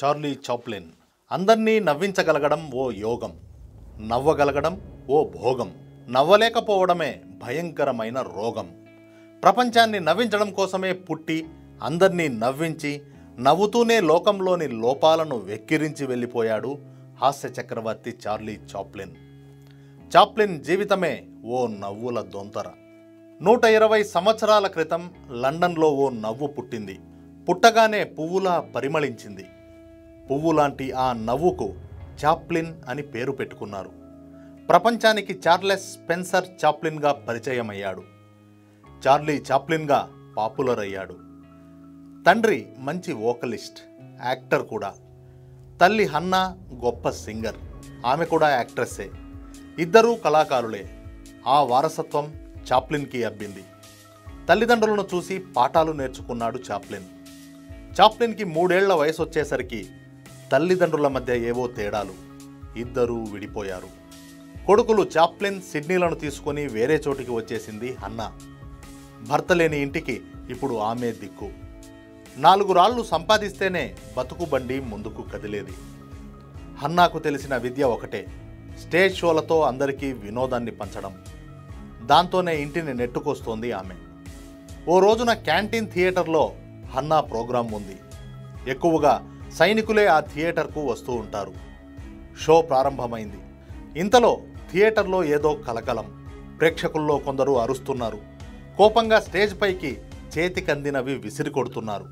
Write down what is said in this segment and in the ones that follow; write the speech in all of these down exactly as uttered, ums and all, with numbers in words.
Charlie Chaplin. అందర్నీ నవ్వించగలగడం ఓ యోగం, నవ్వగలగడం ఓ భోగం, నవ్వలేకపోవడమే భయంకరమైన రోగం. ప్రపంచాన్ని నవ్వించడం కోసమే పుట్టి అందర్నీ నవ్వించి నవ్వుతూనే లోకంలోని లోపాలను వెక్కిరించి వెళ్ళిపోయాడు హాస్య చక్రవర్తి చార్లీ చాప్లిన్. చాప్లిన్ జీవితమే ఓ నవ్వుల దొంతర. నూట ఇరవై సంవత్సరాల క్రితం లండన్లో ఓ నవ్వు పుట్టింది. పుట్టగానే పువ్వులా పరిమళించింది. పువ్వులాంటి ఆ నవ్వుకు చాప్లిన్ అని పేరు పెట్టుకున్నారు. ప్రపంచానికి చార్లెస్ స్పెన్సర్ చాప్లిన్గా పరిచయమయ్యాడు. చార్లీ చాప్లిన్గా పాపులర్ అయ్యాడు. తండ్రి మంచి వోకలిస్ట్, యాక్టర్ కూడా. తల్లి హన్నా గొప్ప సింగర్, ఆమె కూడా యాక్ట్రెస్సే. ఇద్దరూ కళాకారులే. ఆ వారసత్వం చాప్లిన్కి అబ్బింది. తల్లిదండ్రులను చూసి పాఠాలు నేర్చుకున్నాడు చాప్లిన్. చాప్లిన్కి మూడేళ్ల వయసు వచ్చేసరికి తల్లిదండ్రుల మధ్య ఏవో తేడాలు. ఇద్దరూ విడిపోయారు. కొడుకులు చాప్లిన్, సిడ్నీలను తీసుకొని వేరే చోటికి వచ్చేసింది హన్నా. భర్త లేని ఇంటికి ఇప్పుడు ఆమె దిక్కు. నాలుగు రాళ్లు సంపాదిస్తేనే బతుకు బండి ముందుకు కదిలేది. హన్నాకు తెలిసిన విద్య ఒకటే, స్టేజ్ షోలతో అందరికీ వినోదాన్ని పంచడం. దాంతోనే ఇంటిని నెట్టుకొస్తోంది ఆమె. ఓ రోజున క్యాంటీన్ థియేటర్లో హన్నా ప్రోగ్రాం ఉంది. ఎక్కువగా సైనికులే ఆ థియేటర్కు వస్తూ ఉంటారు. షో ప్రారంభమైంది. ఇంతలో థియేటర్లో ఏదో కలకలం. ప్రేక్షకుల్లో కొందరు అరుస్తున్నారు. కోపంగా స్టేజ్ పైకి చేతికందినవి విసిరి కొడుతున్నారు.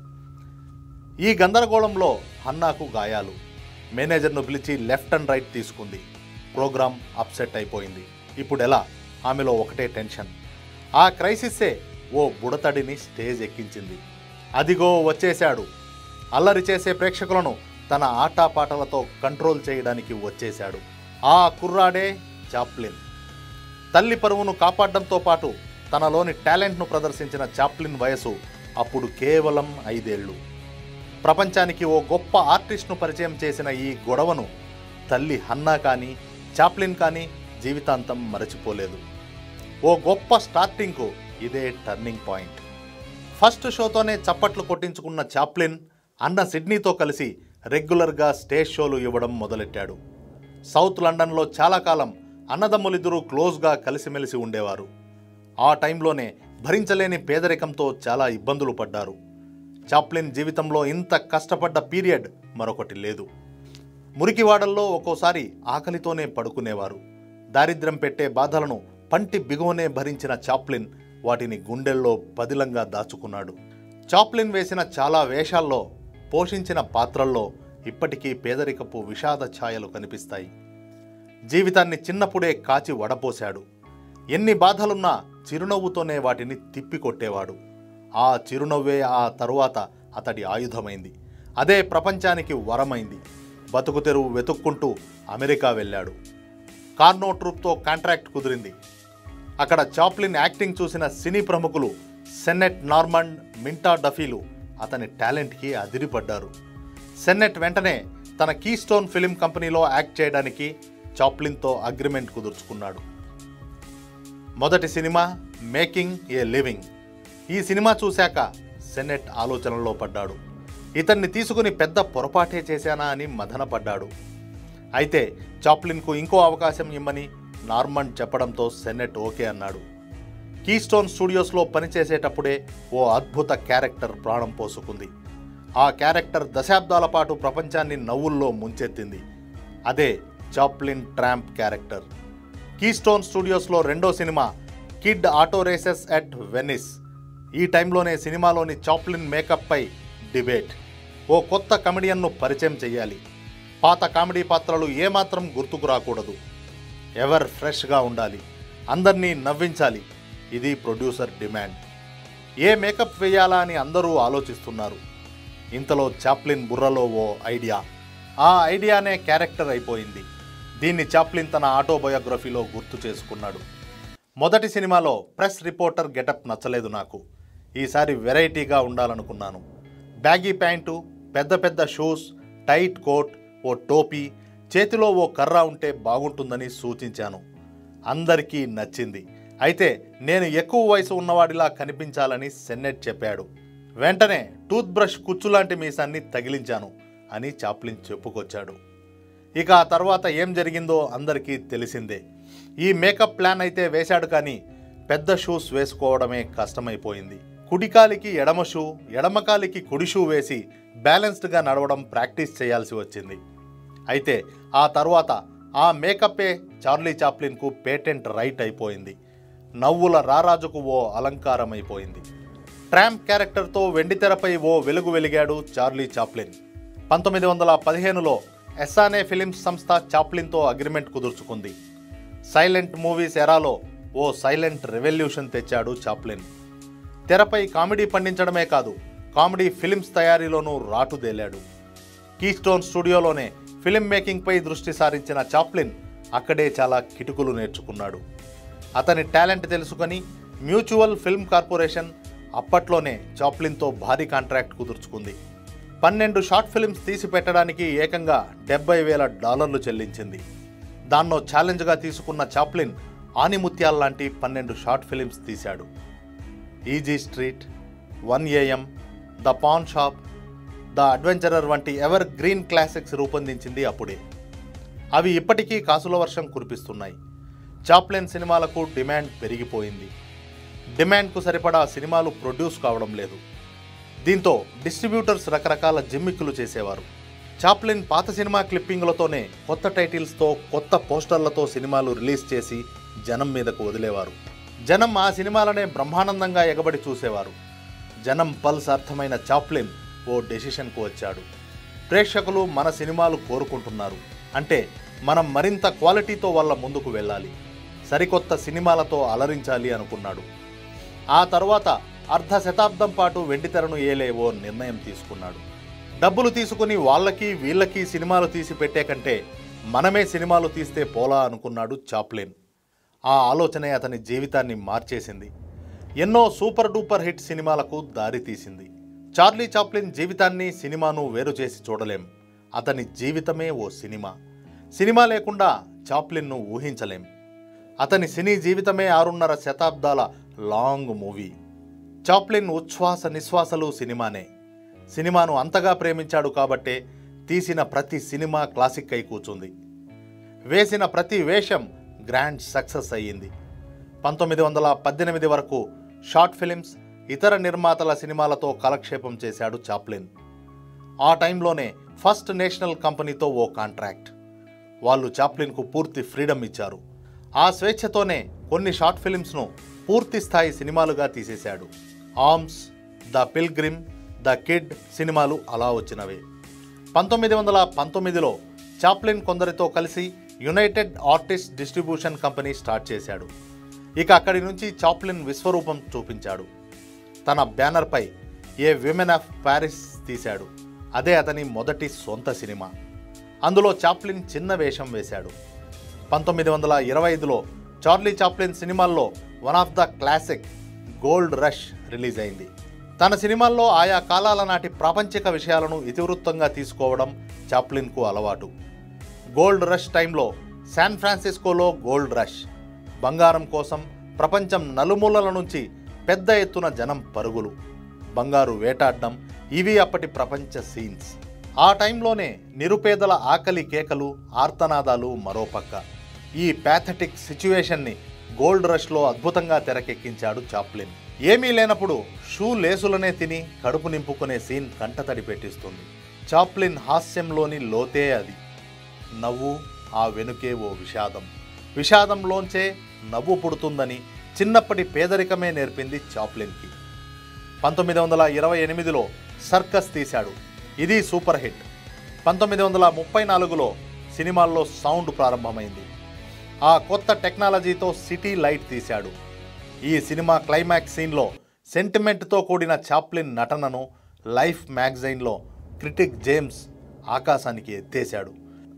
ఈ గందరగోళంలో హన్నాకు గాయాలు. మేనేజర్ను పిలిచి లెఫ్ట్ అండ్ రైట్ తీసుకుంది. ప్రోగ్రాం అప్సెట్ అయిపోయింది. ఇప్పుడు ఎలా? ఆమెలో ఒకటే టెన్షన్. ఆ క్రైసిస్సే ఓ బుడతడిని స్టేజ్ ఎక్కించింది. అదిగో వచ్చేశాడు. అల్లరి చేసే ప్రేక్షకులను తన ఆటాపాటలతో కంట్రోల్ చేయడానికి వచ్చేశాడు. ఆ కుర్రాడే చాప్లిన్. తల్లి పరువును కాపాడడంతో పాటు తనలోని టాలెంట్ను ప్రదర్శించిన చాప్లిన్ వయసు అప్పుడు కేవలం ఐదేళ్లు. ప్రపంచానికి ఓ గొప్ప ఆర్టిస్ట్ను పరిచయం చేసిన ఈ గొడవను తల్లి హన్నా కానీ చాప్లిన్ కానీ జీవితాంతం మరచిపోలేదు. ఓ గొప్ప స్టార్టింగ్కు ఇదే టర్నింగ్ పాయింట్. ఫస్ట్ షోతోనే చప్పట్లు కొట్టించుకున్న చాప్లిన్ అన్న సిడ్నీతో కలిసి రెగ్యులర్గా స్టేజ్ షోలు ఇవ్వడం మొదలెట్టాడు. సౌత్ లండన్లో చాలా కాలం అన్నదమ్ములిద్దరూ క్లోజ్గా కలిసిమెలిసి ఉండేవారు. ఆ టైంలోనే భరించలేని పేదరికంతో చాలా ఇబ్బందులు పడ్డారు. చాప్లిన్ జీవితంలో ఇంత కష్టపడ్డ పీరియడ్ మరొకటి లేదు. మురికివాడల్లో ఒక్కోసారి ఆకలితోనే పడుకునేవారు. దారిద్ర్యం పెట్టే బాధలను పంటి బిగువనే భరించిన చాప్లిన్ వాటిని గుండెల్లో పదిలంగా దాచుకున్నాడు. చాప్లిన్ వేసిన చాలా వేషాల్లో, పోషించిన పాత్రల్లో ఇప్పటికీ పేదరికపు విషాద ఛాయలు కనిపిస్తాయి. జీవితాన్ని చిన్నప్పుడే కాచి వడపోశాడు. ఎన్ని బాధలున్నా చిరునవ్వుతోనే వాటిని తిప్పికొట్టేవాడు. ఆ చిరునవ్వే ఆ తరువాత అతడి ఆయుధమైంది. అదే ప్రపంచానికి వరమైంది. బతుకు తెరువు వెతుక్కుంటూ అమెరికా వెళ్ళాడు. కార్నో ట్రూప్తో కాంట్రాక్ట్ కుదిరింది. అక్కడ చాప్లిన్ యాక్టింగ్ చూసిన సినీ ప్రముఖులు సెన్నెట్ నార్మండ్, మింటా డఫీలు అతని టాలెంట్కి అదిరిపడ్డారు. సెన్నెట్ వెంటనే తన కీస్టోన్ ఫిలిం కంపెనీలో యాక్ట్ చేయడానికి చాప్లిన్తో అగ్రిమెంట్ కుదుర్చుకున్నాడు. మొదటి సినిమా మేకింగ్ ఏ లివింగ్. ఈ సినిమా చూశాక సెన్నెట్ ఆలోచనలో పడ్డాడు. ఇతన్ని తీసుకుని పెద్ద పొరపాటే చేశానా అని మదనపడ్డాడు. అయితే చాప్లిన్కు ఇంకో అవకాశం ఇమ్మని నార్మండ్ చెప్పడంతో సెన్నెట్ ఓకే అన్నాడు. కీస్టోన్ స్టూడియోస్లో పనిచేసేటప్పుడే ఓ అద్భుత క్యారెక్టర్ ప్రాణం పోసుకుంది. ఆ క్యారెక్టర్ దశాబ్దాల పాటు ప్రపంచాన్ని నవ్వుల్లో ముంచెత్తింది. అదే చాప్లిన్ ట్రాంప్ క్యారెక్టర్. కీస్టోన్ స్టూడియోస్లో రెండో సినిమా kid auto races at Venice. ఈ టైంలోనే సినిమాలోని చాప్లిన్ మేకప్పై డిబేట్. ఓ కొత్త కమెడియన్ను పరిచయం చేయాలి. పాత కామెడీ పాత్రలు ఏమాత్రం గుర్తుకు రాకూడదు. ఎవర్ ఫ్రెష్గా ఉండాలి. అందర్నీ నవ్వించాలి. ఇది ప్రొడ్యూసర్ డిమాండ్. ఏ మేకప్ వేయాలా అని అందరూ ఆలోచిస్తున్నారు. ఇంతలో చాప్లిన్ బుర్రలో ఓ ఐడియా. ఆ ఐడియానే క్యారెక్టర్ అయిపోయింది. దీన్ని చాప్లిన్ తన ఆటోబయోగ్రఫీలో గుర్తు చేసుకున్నాడు. మొదటి సినిమాలో ప్రెస్ రిపోర్టర్ గెటప్ నచ్చలేదు నాకు. ఈసారి వెరైటీగా ఉండాలనుకున్నాను. బ్యాగీ ప్యాంటు, పెద్ద పెద్ద షూస్, టైట్ కోట్, ఓ టోపీ, చేతిలో ఓ కర్ర ఉంటే బాగుంటుందని సూచించాను. అందరికీ నచ్చింది. అయితే నేను ఎక్కువ వయసు ఉన్నవాడిలా కనిపించాలని సెన్నెట్ చెప్పాడు. వెంటనే టూత్ బ్రష్ కుచ్చులాంటి మీసాన్ని తగిలించాను. అని చాప్లిన్ చెప్పుకొచ్చాడు. ఇక ఆ తర్వాత ఏం జరిగిందో అందరికీ తెలిసిందే. ఈ మేకప్ ప్లాన్ అయితే వేశాడు, కానీ పెద్ద షూస్ వేసుకోవడమే కష్టమైపోయింది. కుడికాలికి ఎడమ షూ, ఎడమకాలికి కుడి షూ వేసి బ్యాలెన్స్డ్గా నడవడం ప్రాక్టీస్ చేయాల్సి వచ్చింది. అయితే ఆ తర్వాత ఆ మేకప్పే చార్లీ చాప్లిన్కు పేటెంట్ రైట్ అయిపోయింది. నవ్వుల రారాజుకు ఓ అలంకారం అయిపోయింది. ట్రాంప్ క్యారెక్టర్తో వెండితెరపై ఓ వెలుగు వెలిగాడు చార్లీ చాప్లిన్. పంతొమ్మిది వందల పదిహేనులో ఎస్సానే ఫిలిమ్స్ సంస్థ చాప్లిన్తో అగ్రిమెంట్ కుదుర్చుకుంది. సైలెంట్ మూవీస్ ఎరాలో ఓ సైలెంట్ రెవల్యూషన్ తెచ్చాడు చాప్లిన్. తెరపై కామెడీ పండించడమే కాదు, కామెడీ ఫిలిమ్స్ తయారీలోనూ రాటుదేలాడు. కీస్టోన్ స్టూడియోలోనే ఫిలిం మేకింగ్పై దృష్టి సారించిన చాప్లిన్ అక్కడే చాలా కిటుకులు నేర్చుకున్నాడు. అతని టాలెంట్ తెలుసుకొని మ్యూచువల్ ఫిల్మ్ కార్పొరేషన్ అప్పట్లోనే చాప్లిన్తో భారీ కాంట్రాక్ట్ కుదుర్చుకుంది. పన్నెండు షార్ట్ ఫిల్మ్స్ తీసి పెట్టడానికి ఏకంగా డెబ్బై వేల డాలర్లు చెల్లించింది. దాన్నో ఛాలెంజ్గా తీసుకున్న చాప్లిన్ ఆనిముత్యాల లాంటి పన్నెండు షార్ట్ ఫిల్మ్స్ తీశాడు. Easy street, one AM, the pawn shop, the adventurer వంటి ఎవర్ గ్రీన్ క్లాసిక్స్ రూపొందించింది అప్పుడే. అవి ఇప్పటికీ కాసుల వర్షం కురిపిస్తున్నాయి. చాప్లిన్ సినిమాలకు డిమాండ్ పెరిగిపోయింది. డిమాండ్కు సరిపడా సినిమాలు ప్రొడ్యూస్ కావడం లేదు. దీంతో డిస్ట్రిబ్యూటర్స్ రకరకాల జిమ్మిక్కులు చేసేవారు. చాప్లిన్ పాత సినిమా క్లిప్పింగ్లతోనే కొత్త టైటిల్స్తో, కొత్త పోస్టర్లతో సినిమాలు రిలీజ్ చేసి జనం మీదకు వదిలేవారు. జనం ఆ సినిమాలనే బ్రహ్మానందంగా ఎగబడి చూసేవారు. జనం పల్స్ అర్థమైన చాప్లిన్ ఓ డెసిషన్కు వచ్చాడు. ప్రేక్షకులు మన సినిమాలు కోరుకుంటున్నారు అంటే మనం మరింత క్వాలిటీతో వాళ్ళ ముందుకు వెళ్ళాలి, సరికొత్త సినిమాలతో అలరించాలి అనుకున్నాడు. ఆ తర్వాత అర్ధ శతాబ్దం పాటు వెండితెరను ఏలే ఓ నిర్ణయం తీసుకున్నాడు. డబ్బులు తీసుకుని వాళ్ళకి వీళ్ళకి సినిమాలు తీసి పెట్టే కంటే మనమే సినిమాలు తీస్తే పోలా అనుకున్నాడు చాప్లిన్. ఆ ఆలోచనే అతని జీవితాన్ని మార్చేసింది. ఎన్నో సూపర్ డూపర్ హిట్ సినిమాలకు దారి తీసింది. చార్లీ చాప్లిన్ జీవితాన్ని, సినిమాను వేరు చేసి చూడలేం. అతని జీవితమే ఓ సినిమా. సినిమా లేకుండా చాప్లిన్ను ఊహించలేం. అతని సినీ జీవితమే ఆరున్నర శతాబ్దాల లాంగ్ మూవీ. చాప్లిన్ ఉచ్ఛ్వాస నిశ్వాసలు సినిమానే. సినిమాను అంతగా ప్రేమించాడు కాబట్టే తీసిన ప్రతి సినిమా క్లాసిక్ అయి కూర్చుంది. వేసిన ప్రతి వేషం గ్రాండ్ సక్సెస్ అయ్యింది. పంతొమ్మిది వందల పద్దెనిమిది వరకు షార్ట్ ఫిలిమ్స్, ఇతర నిర్మాతల సినిమాలతో కాలక్షేపం చేశాడు చాప్లిన్. ఆ టైంలోనే ఫస్ట్ నేషనల్ కంపెనీతో ఓ కాంట్రాక్ట్. వాళ్ళు చాప్లిన్కు పూర్తి ఫ్రీడమ్ ఇచ్చారు. ఆ స్వేచ్ఛతోనే కొన్ని షార్ట్ ఫిలిమ్స్ను పూర్తి స్థాయి సినిమాలుగా తీసేశాడు. Arms, the pilgrim, the kid సినిమాలు అలా వచ్చినవే. పంతొమ్మిది వందల పంతొమ్మిదిలో చాప్లిన్ కొందరితో కలిసి united artist distribution company start చేశాడు. ఇక అక్కడి నుంచి చాప్లిన్ విశ్వరూపం చూపించాడు. తన బ్యానర్పై ఏ విమెన్ ఆఫ్ ప్యారిస్ తీశాడు. అదే అతని మొదటి సొంత సినిమా. అందులో చాప్లిన్ చిన్న వేషం వేశాడు. పంతొమ్మిది వందల ఇరవై ఐదులో చార్లీ చాప్లిన్ సినిమాల్లో one of the classic gold rush release అయింది. తన సినిమాల్లో ఆయా కాలాల నాటి ప్రాపంచిక విషయాలను ఇతివృత్తంగా తీసుకోవడం చాప్లిన్కు అలవాటు. గోల్డ్ రష్ టైంలో శాన్ ఫ్రాన్సిస్కోలో గోల్డ్ రష్, బంగారం కోసం ప్రపంచం నలుమూలల నుంచి పెద్ద ఎత్తున జనం పరుగులు, బంగారు వేటాడడం, ఇవి అప్పటి ప్రపంచ సీన్స్. ఆ టైంలోనే నిరుపేదల ఆకలి కేకలు, ఆర్తనాదాలు మరోపక్క. ఈ ప్యాథటిక్ సిచ్యువేషన్ని గోల్డ్ రష్లో అద్భుతంగా తెరకెక్కించాడు చాప్లిన్. ఏమీ లేనప్పుడు షూ లేసులనే తిని కడుపు నింపుకునే సీన్ కంటతడి పెట్టిస్తుంది. చాప్లిన్ హాస్యంలోని లోతే అది. నవ్వు, ఆ వెనుకే ఓ విషాదం. విషాదంలోంచే నవ్వు పుడుతుందని చిన్నప్పటి పేదరికమే నేర్పింది చాప్లిన్కి. పంతొమ్మిది వందల ఇరవై ఎనిమిదిలో సర్కస్ తీశాడు. ఇది సూపర్ హిట్. పంతొమ్మిది వందల ముప్పై నాలుగులో సినిమాల్లో సౌండ్ ప్రారంభమైంది. ఆ కొత్త టెక్నాలజీతో సిటీ లైట్ తీశాడు. ఈ సినిమా క్లైమాక్స్ సీన్లో సెంటిమెంట్తో కూడిన చాప్లిన్ నటనను లైఫ్ మ్యాగజైన్లో క్రిటిక్ జేమ్స్ ఆకాశానికి ఎత్తేశాడు.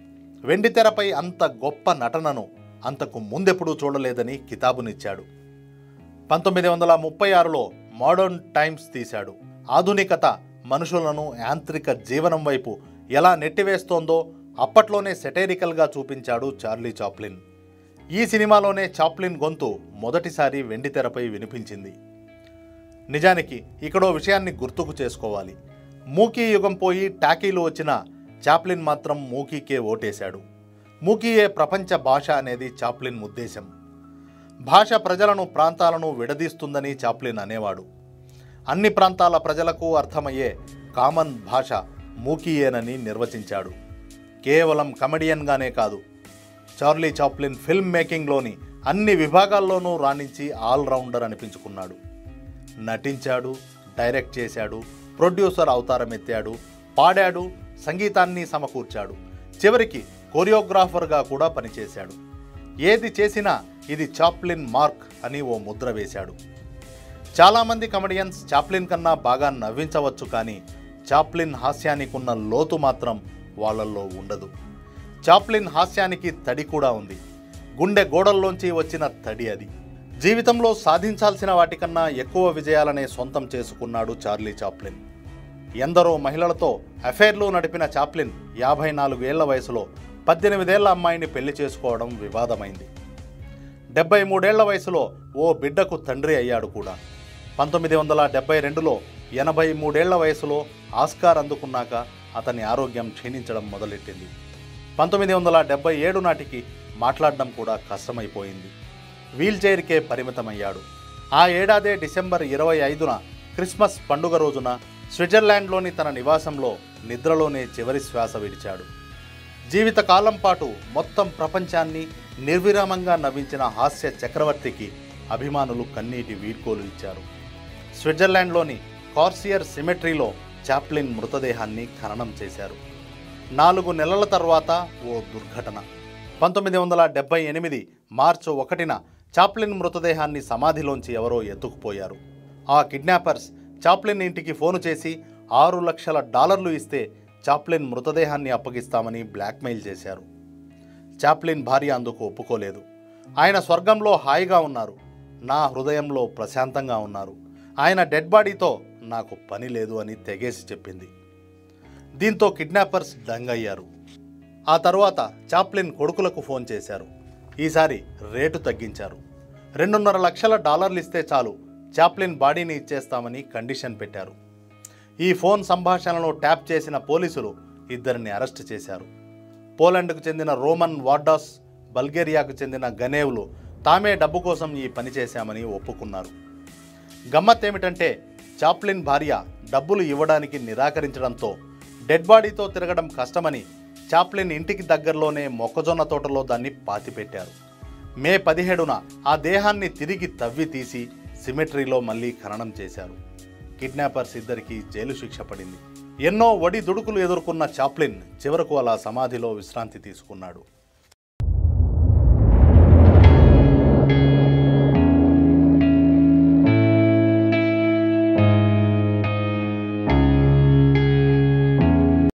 వెండితెరపై అంత గొప్ప నటనను అంతకు ముందెప్పుడూ చూడలేదని కితాబునిచ్చాడు. పంతొమ్మిది వందల ముప్పై ఆరులో మోడర్న్ టైమ్స్ తీశాడు. ఆధునికత మనుషులను యాంత్రిక జీవనం వైపు ఎలా నెట్టివేస్తోందో అప్పట్లోనే సెటైరికల్గా చూపించాడు చార్లీ చాప్లిన్. ఈ సినిమాలోనే చాప్లిన్ గొంతు మొదటిసారి వెండితెరపై వినిపించింది. నిజానికి ఇక్కడో విషయాన్ని గుర్తుకు చేసుకోవాలి. మూకీ యుగం పోయి టాకీలు వచ్చిన చాప్లిన్ మాత్రం మూకీకే ఓటేశాడు. మూకీయే ప్రపంచ భాష అనేది చాప్లిన్ ఉద్దేశం. భాష ప్రజలను ప్రాంతాలను విడదీస్తుందని చాప్లిన్ అనేవాడు. అన్ని ప్రాంతాల ప్రజలకు అర్థమయ్యే కామన్ భాష మూకీయేనని నిర్వచించాడు. కేవలం కమెడియన్గానే కాదు, చార్లీ చాప్లిన్ ఫిల్మ్ మేకింగ్లోని అన్ని విభాగాల్లోనూ రాణించి ఆల్రౌండర్ అనిపించుకున్నాడు. నటించాడు, డైరెక్ట్ చేశాడు, ప్రొడ్యూసర్ అవతారం ఎత్తాడు, పాడాడు, సంగీతాన్ని సమకూర్చాడు, చివరికి కొరియోగ్రాఫర్గా కూడా పనిచేశాడు. ఏది చేసినా ఇది చాప్లిన్ మార్క్ అని ఓ ముద్ర వేశాడు. చాలామంది కమెడియన్స్ చాప్లిన్ కన్నా బాగా నవ్వించవచ్చు, కానీ చాప్లిన్ హాస్యానికి ఉన్న లోతు మాత్రం వాళ్ళల్లో ఉండదు. చాప్లిన్ హాస్యానికి తడి కూడా ఉంది. గుండె గోడల్లోంచి వచ్చిన తడి అది. జీవితంలో సాధించాల్సిన వాటికన్నా ఎక్కువ విజయాలనే సొంతం చేసుకున్నాడు చార్లీ చాప్లిన్. ఎందరో మహిళలతో అఫైర్లు నడిపిన చాప్లిన్ యాభై నాలుగు ఏళ్ల వయసులో పద్దెనిమిదేళ్ల అమ్మాయిని పెళ్లి చేసుకోవడం వివాదమైంది. డెబ్బై మూడేళ్ల వయసులో ఓ బిడ్డకు తండ్రి అయ్యాడు కూడా. పంతొమ్మిది వందల డెబ్బై రెండులో ఎనభై మూడేళ్ల వయసులో ఆస్కార్ అందుకున్నాక అతని ఆరోగ్యం క్షీణించడం మొదలెట్టింది. పంతొమ్మిది వందల డెబ్బై ఏడు నాటికి మాట్లాడడం కూడా కష్టమైపోయింది. వీల్ చైర్కే పరిమితమయ్యాడు. ఆ ఏడాదే డిసెంబర్ ఇరవై ఐదున క్రిస్మస్ పండుగ రోజున స్విట్జర్లాండ్లోని తన నివాసంలో నిద్రలోనే చివరి శ్వాస విడిచాడు. జీవితకాలం పాటు మొత్తం ప్రపంచాన్ని నిర్విరామంగా నవ్వించిన హాస్య చక్రవర్తికి అభిమానులు కన్నీటి వీడ్కోలు ఇచ్చారు. స్విట్జర్లాండ్లోని కార్సియర్ సిమెట్రీలో చాప్లిన్ మృతదేహాన్ని ఖననం చేశారు. నాలుగు నెలల తర్వాత ఓ దుర్ఘటన. పంతొమ్మిది వందల డెబ్బై ఎనిమిది మార్చి ఒకటిన చాప్లిన్ మృతదేహాన్ని సమాధిలోంచి ఎవరో ఎత్తుకుపోయారు. ఆ కిడ్నాపర్స్ చాప్లిన్ ఇంటికి ఫోను చేసి ఆరు లక్షల డాలర్లు ఇస్తే చాప్లిన్ మృతదేహాన్ని అప్పగిస్తామని బ్లాక్మెయిల్ చేశారు. చాప్లిన్ భార్య అందుకు ఒప్పుకోలేదు. ఆయన స్వర్గంలో హాయిగా ఉన్నారు, నా హృదయంలో ప్రశాంతంగా ఉన్నారు, ఆయన డెడ్ బాడీతో నాకు పని లేదు అని తెగేసి చెప్పింది. దీంతో కిడ్నాపర్స్ దంగయ్యారు. ఆ తరువాత చాప్లిన్ కొడుకులకు ఫోన్ చేశారు. ఈసారి రేటు తగ్గించారు. రెండున్నర లక్షల డాలర్లు ఇస్తే చాలు, చాప్లిన్ బాడీని ఇచ్చేస్తామని కండిషన్ పెట్టారు. ఈ ఫోన్ సంభాషణలో ట్యాప్ చేసిన పోలీసులు ఇద్దరిని అరెస్ట్ చేశారు. పోలాండ్కు చెందిన రోమన్ వార్డాస్, బల్గేరియాకు చెందిన గనేవ్లు తామే డబ్బు కోసం ఈ పని చేశామని ఒప్పుకున్నారు. గమ్మత్ ఏమిటంటే చాప్లిన్ భార్య డబ్బులు ఇవ్వడానికి నిరాకరించడంతో డెడ్ బాడీతో తిరగడం కష్టమని చాప్లిన్ ఇంటికి దగ్గరలోనే మొక్కజొన్న తోటలో దాన్ని పాతిపెట్టారు. మే పదిహేడున ఆ దేహాన్ని తిరిగి తవ్వి తీసి సిమెట్రీలో మళ్లీ ఖననం చేశారు. కిడ్నాపర్స్ ఇద్దరికి జైలు శిక్ష పడింది. ఎన్నో ఒడి దుడుకులు ఎదుర్కొన్న చాప్లిన్ చివరకు అలా సమాధిలో విశ్రాంతి తీసుకున్నాడు.